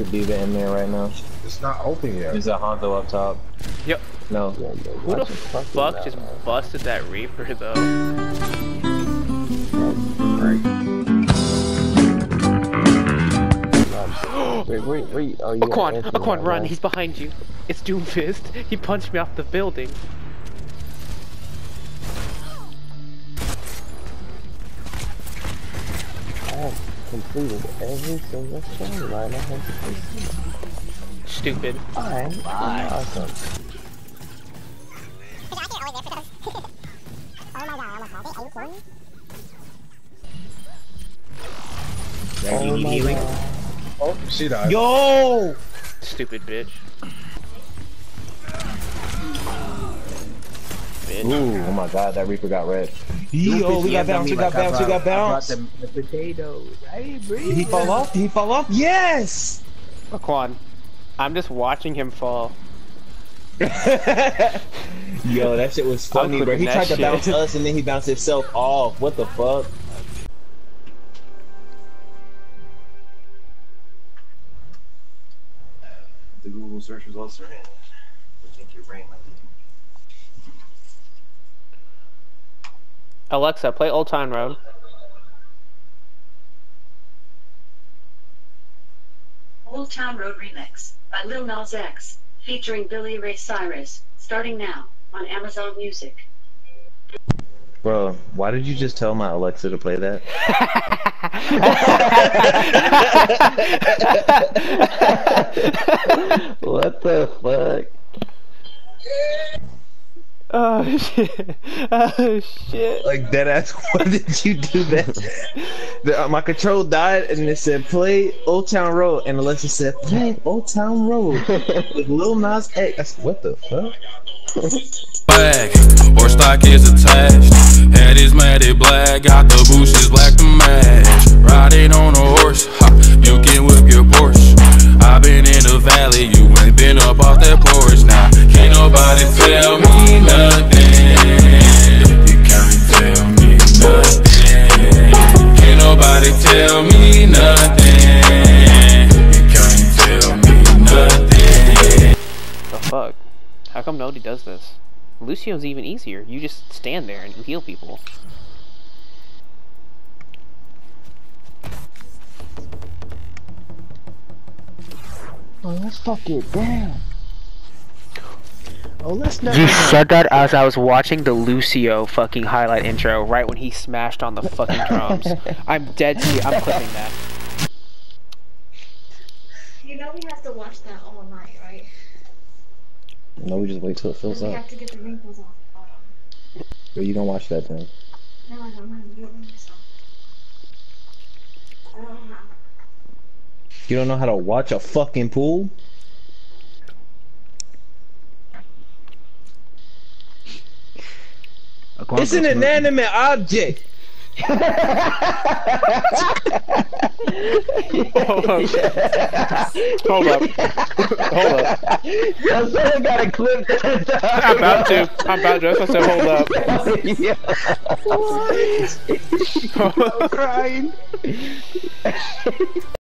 the D.Va in there right now. It's not open yet. There's a Hanzo up top. Yep. No. Who the fuck just busted that Reaper though? Wait. Oh, Aquan, run! He's behind you. It's Doomfist. He punched me off the building. I have completed every single storyline I had to complete. Stupid. I'm awesome. Oh my God. Oh, she died. Yo! Stupid bitch. Ooh, oh my God, that Reaper got red. Yo, we got bounce, we got bounce. The potatoes. Hey, Did he fall off? Did he fall off? Yes! Aquan, I'm just watching him fall. Yo, that shit was funny, bro. He tried to bounce us and then he bounced himself off. What the fuck? The Google search results are in. I think your brain might be too much. Alexa, play Old Town Road. Old Town Road Remix by Lil Nas X, featuring Billy Ray Cyrus, starting now on Amazon Music. Bro, why did you just tell my Alexa to play that? What the fuck? Oh shit. Oh shit. Like deadass, why did you do that? My control died and it said play Old Town Road and Alexa said play Old Town Road with Lil Nas X. What the fuck? Black, horse stock is attached. Head is matted black, got the bushes black to match. Riding on a horse, ha, you can whip your Porsche. I've been in the valley, you ain't been up off that porch. Now, can't nobody tell me nothing. You can't tell me nothing. Can't nobody tell me nothing. You can't tell me nothing. The fuck? How come nobody does this? Lucio's even easier. You just stand there and you heal people. Oh, let's fuck it down. Oh, let's not. You said that as I was watching the Lucio fucking highlight intro right when he smashed on the fucking drums. I'm dead serious. I'm clipping that. You know we have to watch that all night, right? No, we just wait till it fills We up. have to get the wrinkles off the bottom. But you don't watch that then. No, I don't want to do it myself. I don't know how. You don't know how to watch a fucking pool? It's an inanimate object. Hold up. Hold up. Hold up. Someone got a clip. I'm about to. That's why I said hold up. What? I'm crying.